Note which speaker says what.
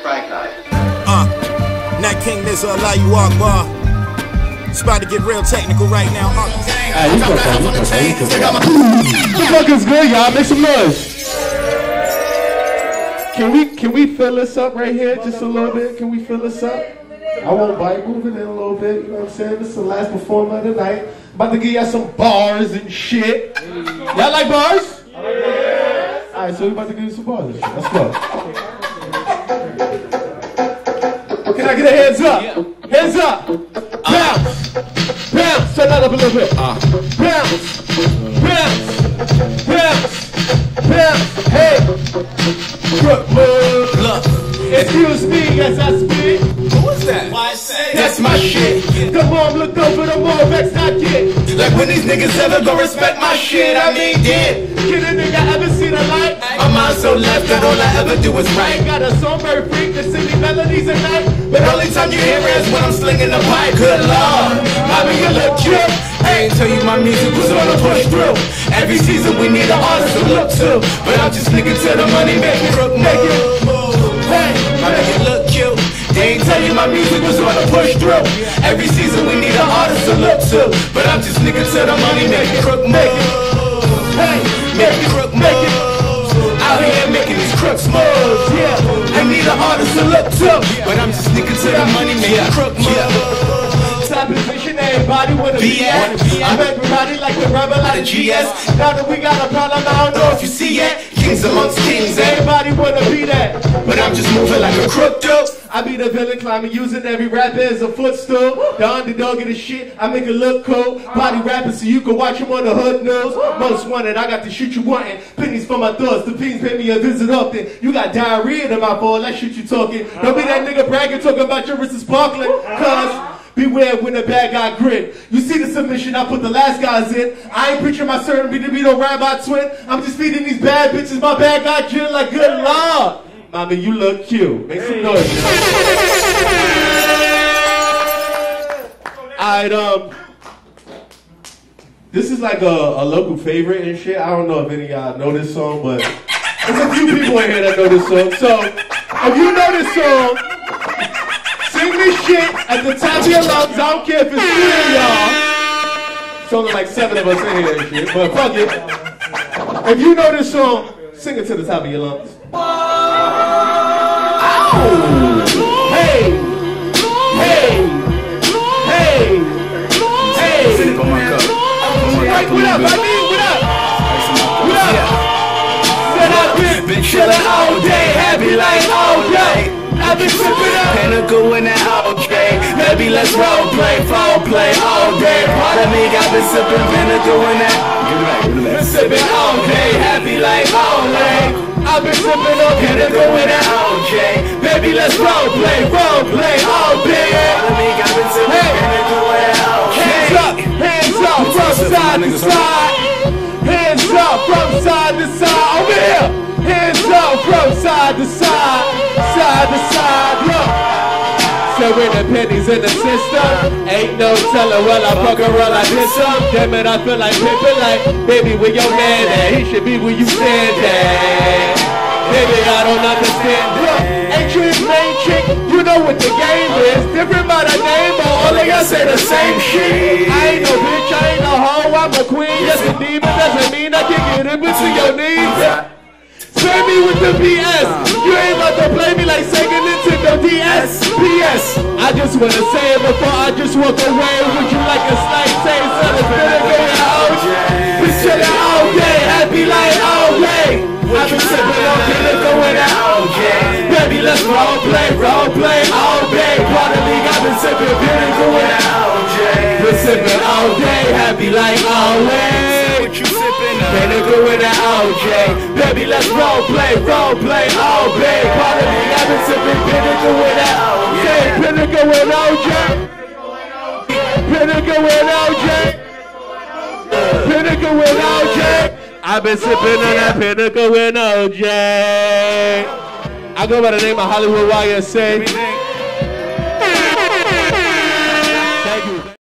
Speaker 1: Nat King, this will allow you walk bar. It's about to get real technical right now.
Speaker 2: What the fuck is good, y'all? Make some noise. Can we fill this up right here just a little bit? Can we fill this up? I won't bite, moving in a little bit. You know what I'm saying? This is the last performer of the night. About to give y'all some bars and shit. Y'all like bars? Yeah. All right, so we about to give you some bars and shit. Let's go. Can I get a hands up? Hands up. Bounce. Bounce. Turn that up a little bit. Bounce. Bounce. Bounce. Bounce. Hey. Look. Excuse me as I speak.
Speaker 1: What's that?
Speaker 3: Why say
Speaker 2: That's my shit. The more I'm looked over, the more vexed I get.
Speaker 3: like when these niggas ever gon' respect my shit, I mean dead.
Speaker 2: Can a nigga ever see the light?
Speaker 3: My mind so left that all I ever do is
Speaker 2: I
Speaker 3: right.
Speaker 2: ain't got a songbird freak to sing me melodies at night.
Speaker 3: But the only time you hear it is when I'm slinging the pipe. Good lord, mommy you look cute. I ain't tell you my music was on a push through. Every season we need an artist to look to. But I'm just nigga to the money making crook move. Hey, I make it look cute. They ain't tell you my music was on a push through. Every season we need an artist to look to. But I'm just nigga to the money making crook move. Hey, making crook moves. Out here making these crooks moves. Yeah, I need an artist to look to. But I'm just nigga to the money making crook moves.
Speaker 2: Top position, everybody wanna be at. I'm everybody like the rebel out of GS. Now that we got a problem, I don't know if you see it.
Speaker 3: Kings amongst kings,
Speaker 2: Everybody wanna be that.
Speaker 3: but I'm just moving like a crook dude.
Speaker 2: I be the villain climbing, using every rapper as a footstool. The underdog of the shit, I make it look cool. Body rapping so you can watch him on the hood news. Most wanted, I got the shit you wantin'. Pennies for my thoughts, the pings pay me a visit often. You got diarrhea in my ball, that shit you talking. Don't be that nigga bragging, talking about your wrist is sparkling. Cause beware when the bad guy grin. You see the submission I put the last guys in. I ain't preaching my certainty to be no rabbi twin. I'm just feeding these bad bitches my bad guy gin like good lord. Mommy, you look cute. Make some noise. Alright, this is like a local favorite and shit. I don't know if any of y'all know this song, but there's a few people in here that know this song. So, if you know this song, sing this shit at the top of your lungs. I don't care if it's 3 of y'all. It's only like 7 of us in here and shit, but fuck it. If you know this song, sing it to the top of your lungs. Ow! Hey! Hey! Hey! Hey!
Speaker 3: Sip on my cup.
Speaker 2: Hey, what up? I mean, what up? What up? Said I've been chillin' all day, happy like all day. I've been sipping up.
Speaker 3: Pinnacle in that all day. Maybe let's role play, fall play all day. Part of me got been sipping Pinnacle in that.
Speaker 2: Been sipping all day, happy like all day. I've been sipping on Pinnacle in that all day. Baby, let's role play all day.
Speaker 3: Part of me got been sipping Pinnacle in that all day.
Speaker 2: Hands up from side to side. Hands up from side to side. Over here. Hands up from side to side. Side to side. Look. So when the pennies in the system, ain't no telling, well I fuck her, well I did some. Damn it, I feel like pimpin' like, baby, where your man at? He should be where you stand at. Baby, I don't understand. Look, ain't you his main chick? You know what the game is. Different by the name, but all of y'all say the same shit. I ain't no bitch, I ain't no hoe, I'm a queen. Yes, a demon doesn't mean I can get in between your knees. Spare me with the BS. You ain't about to play me like Sega Nintendo DS. PS. I just wanna say it before I just walk away. Would you like a slight taste of the Pinnacle out? Been chillin' all day, happy like all day. I've been sipping on Pinnacle in that all day. Baby, let's role play all day. Part of me, I've been sipping Pinnacle in that all day. Been sipping all day, happy like always.
Speaker 3: What you sipping on?
Speaker 2: Pinnacle in that OJ. Baby, let's role play all day. Part of me, I've been sipping Pinnacle with that OJ. Pinnacle with OJ. Pinnacle with OJ. Pinnacle with OJ. I've been sipping on that Pinnacle with OJ. I go by the name of Hollywood YSA.